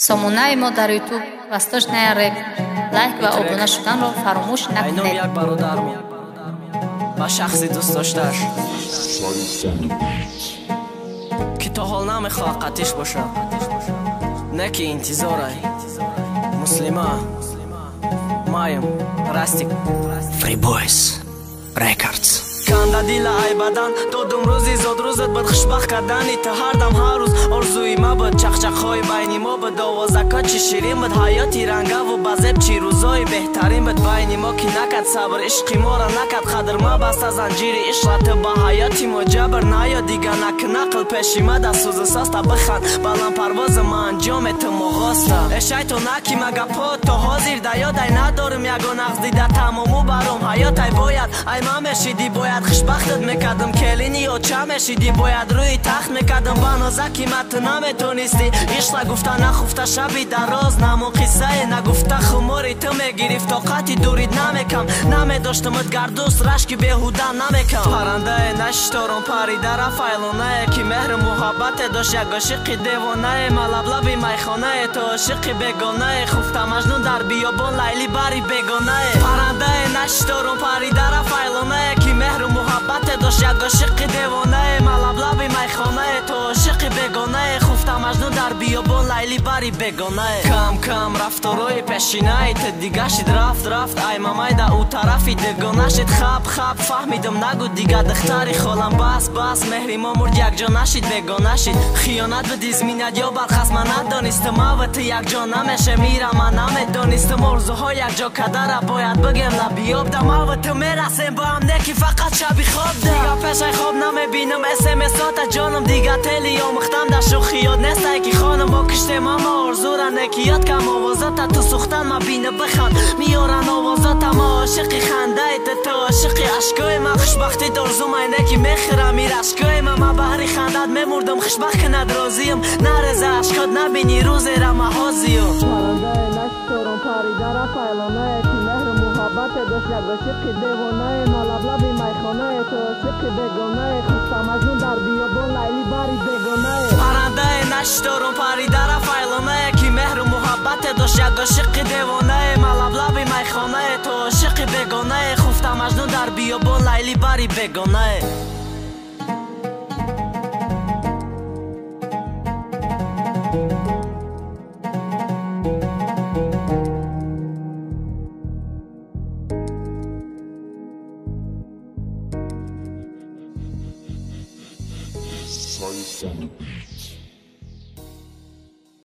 сомонаи мо дар ютуб восточная рэп. лайк ва обуна шуданро фаромӯш накунед. як бародармо ба шахси дӯст дошташ ки то ҳол намехоҳад қатиш бошад, не ки интизорай. Муслима маем Растик Free Boys Records. Канда дила ай бадан додум рӯзи зод рӯзат бад хушбахт кардани та ҳардам ҳар рӯз орзуи ма буд чақчақҳои байни мо буд овозака чи ширин буд ҳаёти рангаву базеб чи рӯзои беҳтарин буд байни мо ки накард сабр ишқи моро накард қадр ма баста занҷири ишқра ту ба ҳаёти мо ҷабр наё дига накнақл пеши ма да сӯзу соста бихан баландпарвозу ма анҷоме ту моғоста э шайтонаки магапо то ҳозир да ёдай надорим ягон ағз дида тамому баром ҳаётай бояд ай ма мешиди бояд хушбахтат мекардам келини ё ча мешиди бояд рӯи тахт мекардам ба нозаки ма ту наметонисти ишқра гуфта нахуфта шаби дароз намо қиссае нагуфта хумори ту мегирифт тоқати дурид намекам намедоштамат гардус рашки беҳуда намекам парандае нашторон парида рафайлонае ки меҳру муҳаббате дошт як ошиқи девонае ма лаблаби майхонае то ошиқи бегонае хуфта маҷнун дар биёбон лайли бари бегонае парандае нашторон парида рафайлонае ки меҳру муҳаббате дошт як ошиқи девонае ма лаблаби майхонае то ошиқи бегонае хуфта маҷнун дар биёбон лайли бари бегонае кам кам рафторои пешинаи ты дига шид рафт ай мамайда у тарафи дегона шид хаб фаҳмидам нагу дига духтари холам бас меҳри мо мурд якҷо нашид бегона шид хиёнат будиз минат ё бархас ма надонистам ава ты якҷо намеша мирам ма намедонистам орзуҳо якҷо кадара бояд бигем ла биёбдам ава ту мерасем ба ҳам не ки фақат шаби хобда дига пешай хоб намебинам смсота ҷонам дига тели омӯхтам дар шӯхиёт нестай ки хонам бо киштем ама орзура не ки ёд кам овозота ту сухтан ма бина бихан миёран овозота ма ошиқи хандаи ту ошиқи ашкои ма хушбахти дорзумай не ки мехирам ир ашкои ма баҳри хандат мемурдам хушбахт кунад розиям нареза ашкот набини рӯзера ма ҳозиём парандаи нашторон парида рафайлонае ки меҳру муҳаббате дошт як ошиқи девонае ма лаблаби майхонае то ошиқи бегонае хуфта маҷнун дар биёбон лайли бари бегонае парандаи нашторон парида рафайлонае ки меҳру муҳаббате дошт як ошиқи девонае ма лаблаби майхонае то ошиқи бегонае хуфта маҷнун дар биёбон лайли бари бегонае Sorry,